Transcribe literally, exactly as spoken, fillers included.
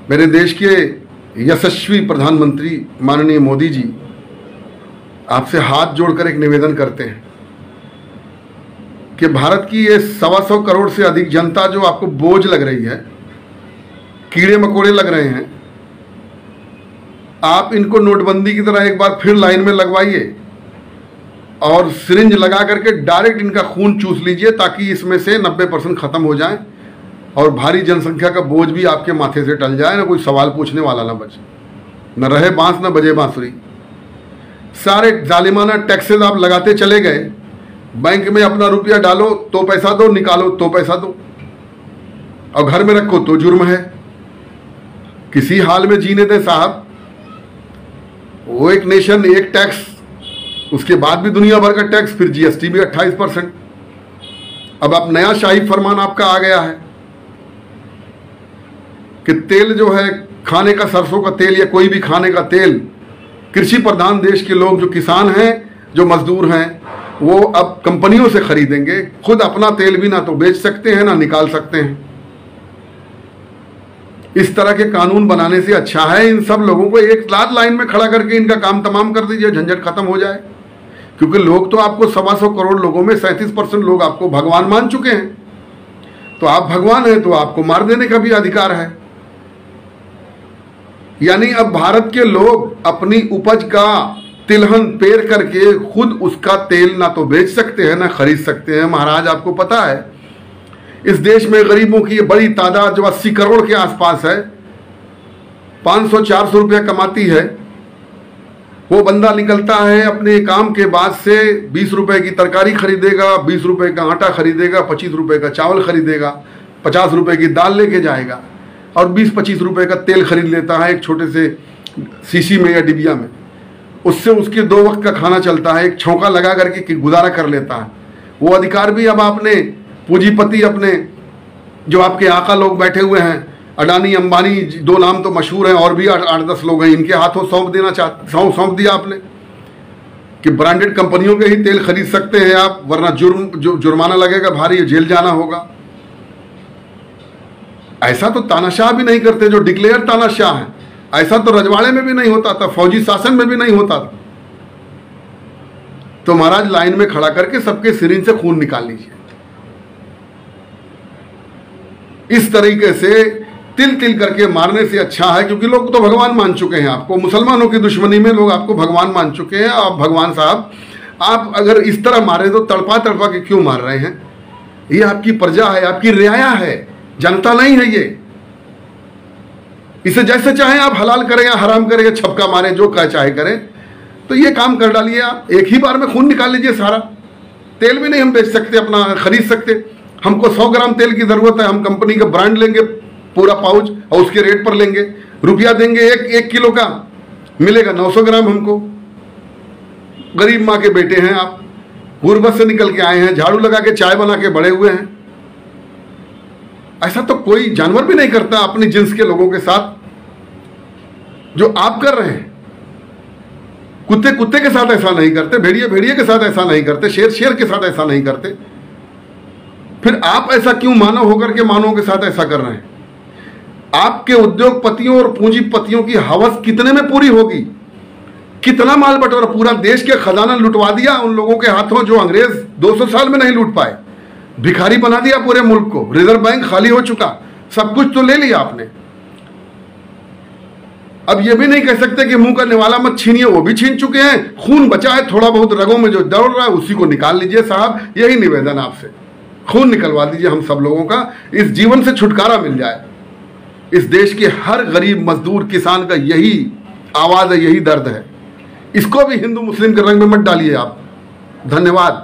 मेरे देश के यशस्वी प्रधानमंत्री माननीय मोदी जी आपसे हाथ जोड़कर एक निवेदन करते हैं कि भारत की ये सवा सौ करोड़ से अधिक जनता जो आपको बोझ लग रही है, कीड़े मकोड़े लग रहे हैं, आप इनको नोटबंदी की तरह एक बार फिर लाइन में लगवाइए और सिरिंज लगा करके डायरेक्ट इनका खून चूस लीजिए ताकि इसमें से नब्बे परसेंट खत्म हो जाए और भारी जनसंख्या का बोझ भी आपके माथे से टल जाए, ना कोई सवाल पूछने वाला ना बचे, न रहे बांस न बजे बांसुरी। सारे जालिमाना टैक्सेस आप लगाते चले गए, बैंक में अपना रुपया डालो तो पैसा दो, निकालो तो पैसा दो, और घर में रखो तो जुर्म है। किसी हाल में जीने दें साहब, वो एक नेशन एक टैक्स, उसके बाद भी दुनिया भर का टैक्स, फिर जीएसटी भी अट्ठाईस परसेंट। अब आप नया शाही फरमान आपका आ गया है कि तेल जो है खाने का, सरसों का तेल या कोई भी खाने का तेल, कृषि प्रधान देश के लोग जो किसान हैं, जो मजदूर हैं, वो अब कंपनियों से खरीदेंगे, खुद अपना तेल भी ना तो बेच सकते हैं ना निकाल सकते हैं। इस तरह के कानून बनाने से अच्छा है इन सब लोगों को एक लाख लाइन में खड़ा करके इनका काम तमाम कर दीजिए, झंझट खत्म हो जाए। क्योंकि लोग तो आपको सवा सौ करोड़ लोगों में सैंतीस परसेंट लोग आपको भगवान मान चुके हैं, तो आप भगवान हैं तो आपको मार देने का भी अधिकार है। यानी अब भारत के लोग अपनी उपज का तिलहन पेर करके खुद उसका तेल ना तो बेच सकते हैं ना खरीद सकते हैं। महाराज आपको पता है इस देश में गरीबों की बड़ी तादाद जो अस्सी करोड़ के आसपास है, पाँच सौ चार सौ रुपया कमाती है। वो बंदा निकलता है अपने काम के बाद से बीस रुपए की तरकारी खरीदेगा, बीस रुपए का आटा खरीदेगा, पच्चीस रुपए का चावल खरीदेगा, पचास रुपए की दाल लेके जाएगा और बीस पच्चीस रुपए का तेल खरीद लेता है एक छोटे से शीशी में या डिबिया में। उससे उसके दो वक्त का खाना चलता है, एक छौंका लगा करके गुजारा कर लेता है। वो अधिकार भी अब आपने पूंजीपति अपने जो आपके आका लोग बैठे हुए हैं, अडानी अंबानी, दो नाम तो मशहूर हैं और भी आठ आठ दस लोग हैं, इनके हाथों सौंप देना चाहते सौंप सौंप दिया आपने कि ब्रांडेड कंपनियों के ही तेल खरीद सकते हैं आप, वरना जुर्म जो जुर्माना लगेगा भारी, जेल जाना होगा। ऐसा तो तानाशाह भी नहीं करते जो डिक्लेयर तानाशाह हैं, ऐसा तो रजवाड़े में भी नहीं होता था, फौजी शासन में भी नहीं होता था। तो महाराज लाइन में खड़ा करके सबके सिरिंज से खून निकाल लीजिए। इस तरीके से तिल तिल करके मारने से अच्छा है, क्योंकि लोग तो भगवान मान चुके हैं आपको, मुसलमानों की दुश्मनी में लोग आपको भगवान मान चुके हैं। आप भगवान साहब, आप अगर इस तरह मारे तो तड़पा तड़पा के क्यों मार रहे हैं? ये आपकी प्रजा है, आपकी रियाया है, जनता नहीं है ये। इसे जैसे चाहे आप हलाल करें या हराम करें या छपका मारें, जो कह चाहे करें, तो ये काम कर डालिए आप। एक ही बार में खून निकाल लीजिए सारा। तेल भी नहीं हम बेच सकते, अपना खरीद सकते। हमको सौ ग्राम तेल की जरूरत है, हम कंपनी का ब्रांड लेंगे पूरा पाउच और उसके रेट पर लेंगे, रुपया देंगे, एक एक किलो का मिलेगा नौ सौ ग्राम हमको। गरीब माँ के बेटे हैं आप, गुर्बत से निकल के आए हैं, झाड़ू लगा के चाय बना के बड़े हुए हैं। ऐसा तो कोई जानवर भी नहीं करता अपनी जिन्स के लोगों के साथ जो आप कर रहे हैं। कुत्ते कुत्ते के साथ ऐसा नहीं करते, भेड़िए भेड़िए के साथ ऐसा नहीं करते, शेर शेर के साथ ऐसा नहीं करते। फिर आप ऐसा क्यों मानव होकर के मानवों के साथ ऐसा कर रहे हैं? आपके उद्योगपतियों और पूंजीपतियों की हवस कितने में पूरी होगी? कितना माल बटोरा, पूरा देश के खजाना लुटवा दिया उन लोगों के हाथों जो अंग्रेज दो सौ साल में नहीं लूट पाए। भिखारी बना दिया पूरे मुल्क को, रिजर्व बैंक खाली हो चुका, सब कुछ तो ले लिया आपने। अब ये भी नहीं कह सकते कि मुंह का निवाला मत छीनिए, वो भी छीन चुके हैं। खून बचा है थोड़ा बहुत रगों में जो दौड़ रहा है, उसी को निकाल लीजिए साहब। यही निवेदन आपसे, खून निकलवा दीजिए हम सब लोगों का, इस जीवन से छुटकारा मिल जाए। इस देश के हर गरीब मजदूर किसान का यही आवाज है, यही दर्द है। इसको भी हिंदू मुस्लिम के रंग में मत डालिए आप। धन्यवाद।